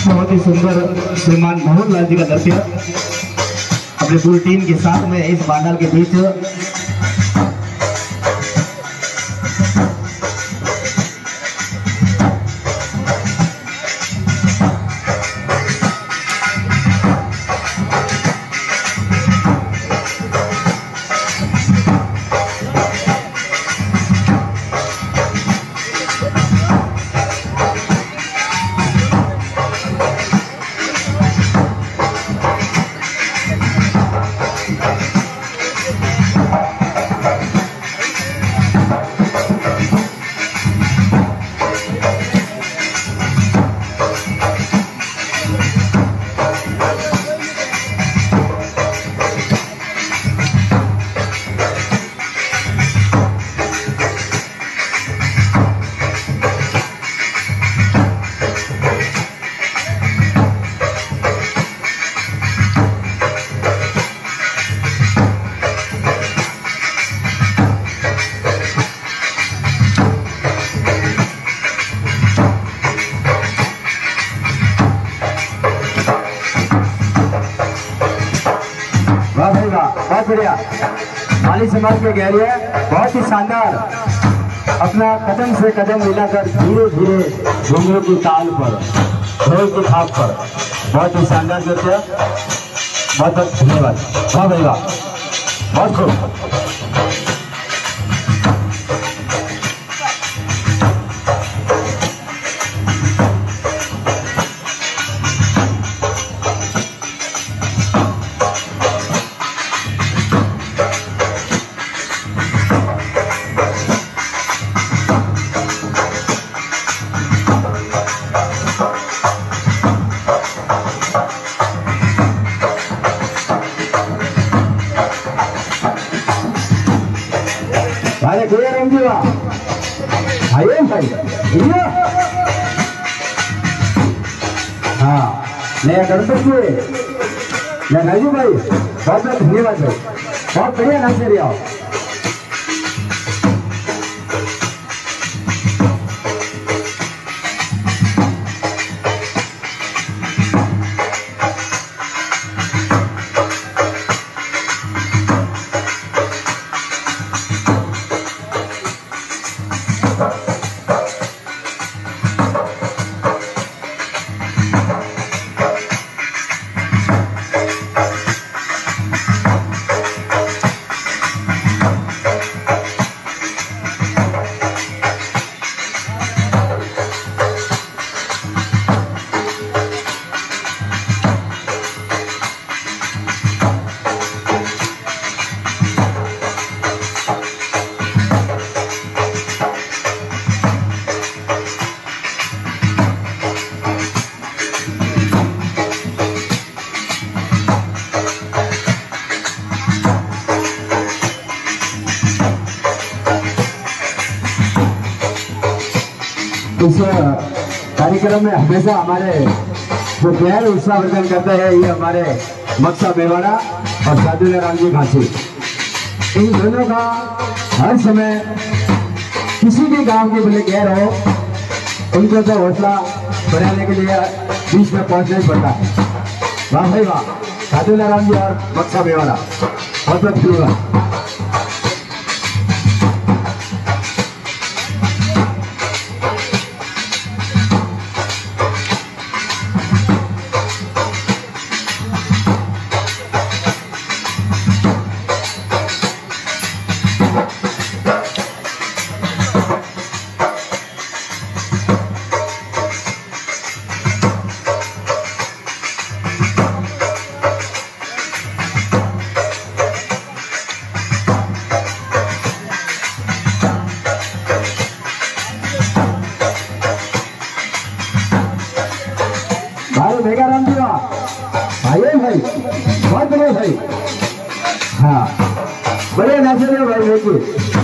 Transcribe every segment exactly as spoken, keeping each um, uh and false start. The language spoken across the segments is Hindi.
बहुत ही सुंदर श्रीमान मोहन लाल जी का नृत्य अपने पूरी टीम के साथ में इस बांडल के बीच। बहुत बढ़िया माली समाज में गहरी है, बहुत ही शानदार। अपना कदम से कदम मिलाकर धीरे धीरे घुंघरू की ताल पर, ढोल की थाप पर बहुत ही शानदार नृत्य। बहुत बहुत धन्यवाद। वाह भाई वाह, बहुत खूब। हाँ नया गणपति या नाजू भाई, बहुत बहुत धन्यवाद भाई, बहुत बढ़िया नाच रही हो। इस कार्यक्रम में हमेशा हमारे जो गैर उत्साहवर्धन करते हैं ये हमारे मक्सा मेवाड़ा और साधुला राम जी घासी। इन दोनों का हर समय किसी भी गांव के बोले गैर हो, उनको तो हौसला बढ़ाने के लिए बीच में पहुंचना ही पड़ता है। वाह भाई वाह, साधुला राम जी और मक्सा मेवाड़ा, बहुत बहुत धन्यवाद। भाई मेगा राम जी भाई भाई बहुत बढ़िया भाई। हाँ बढ़िया नाचे रहे भाई, देखिए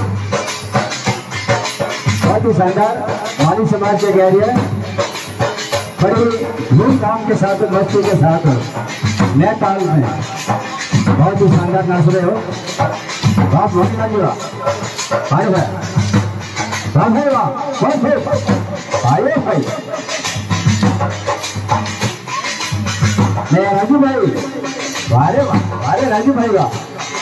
बहुत ही शानदार माली समाज के गहरी है, बड़ी धूमधाम के साथ मस्ती के साथ नए ताल में बहुत ही शानदार नाच रहे हो। बहुत बहुत धन्यवाद भाई भाई, वाह भाई वाह, बहुत भाई भाई। भाई, वारे वाह, वारे राजू भाई वाह।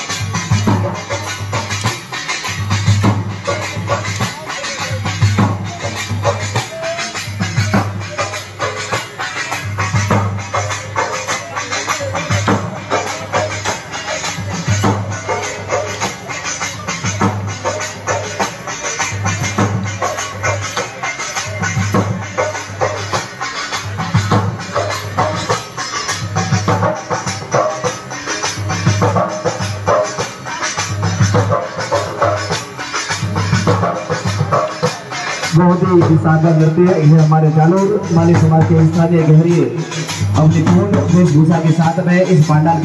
बहुत ही शानदार नृत्य है। यह हमारे जालोर माली समाज के स्थानीय गहरी अपनी पूर्ण वेशभूषा के साथ में इस पंडाल